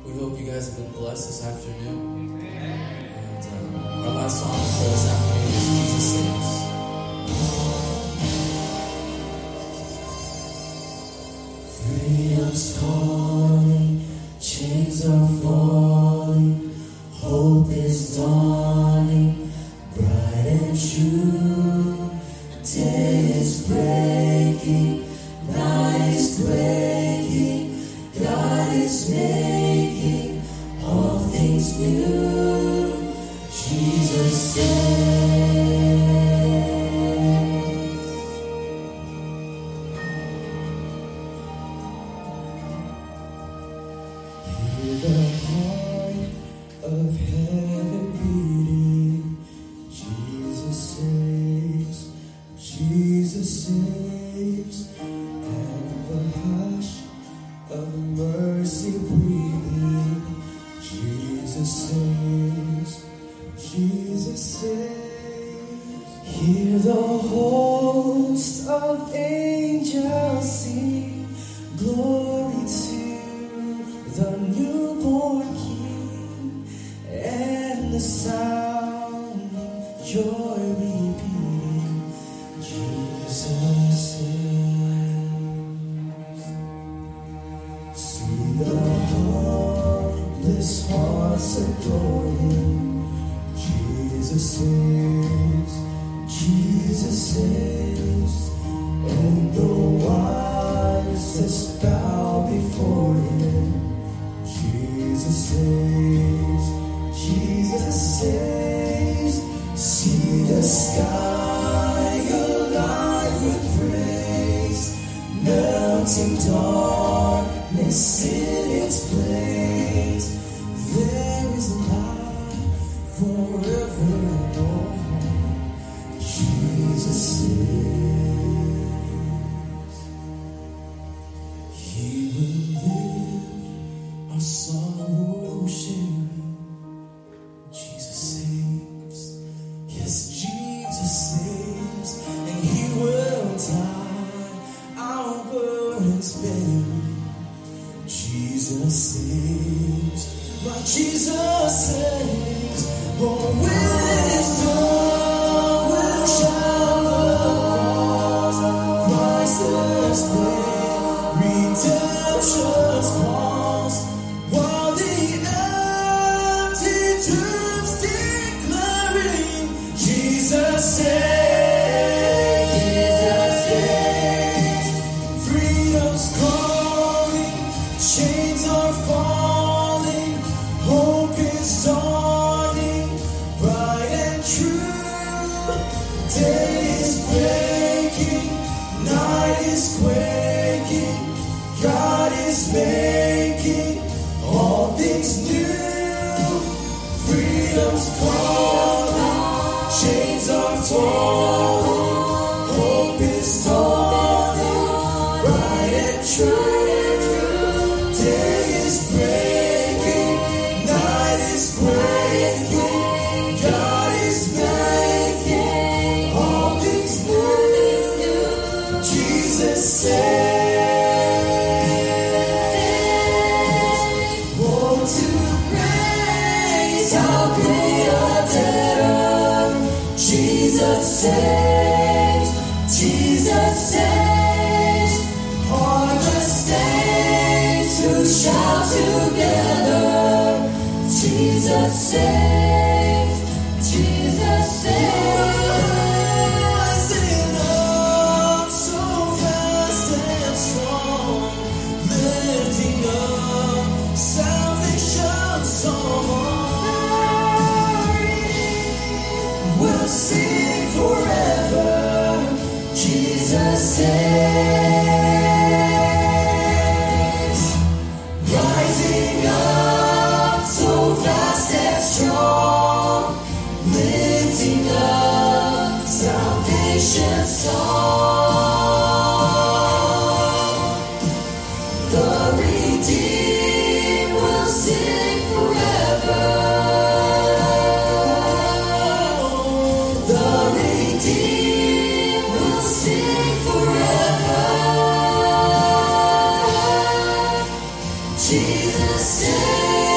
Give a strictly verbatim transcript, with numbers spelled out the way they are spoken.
We hope you guys have been blessed this afternoon. And um, our last song for this afternoon is Jesus Saves. Freedom's calling, chains are falling, hope is dawning, bright and true. Day is breaking, night is breaking, God is making all things new. Jesus saves. Hear the heart of heaven beating. Jesus saves, Jesus saves, and the hush of mercy breathing. Jesus saves, Jesus saves. Hear the host of angels sing, glory to the newborn King, and the sounding joy repeating. Jesus saves. See the heartless hearts adore Him. Jesus saves, Jesus saves, and the wisest bow before Him. Jesus saves, Jesus saves. See the sky alive with praise, melting darkness in its place. There is light forevermore. Jesus saves. He will live our sorrow sharing. Jesus saves. Yes, Jesus saves. And He will die our burdens bearing. Jesus saves. My Jesus saves. For wisdom will shine across Christ's pain, redemption's cross, while the empty tombs declaring Jesus saves. Jesus saves. Freedom's calling, chains are falling, hope is dawning, bright and true. Day is breaking, night is quaking, God is making all things new. Freedom's calling, chains are falling, hope is dawning, bright and true. Day is breaking, night is breaking, God is making all things new. Jesus saves. Woe to grace, how great a debtor. Jesus saves, Jesus saves. Are the saints who shout together. Jesus saves, Jesus saves. Rising up so fast and strong, lifting up salvation's song. We'll sing forever. Jesus saves. Rising up so fast and strong, lifting up salvation's song. The redeemed will sing forever. The redeemed will sing forever. Jesus saves.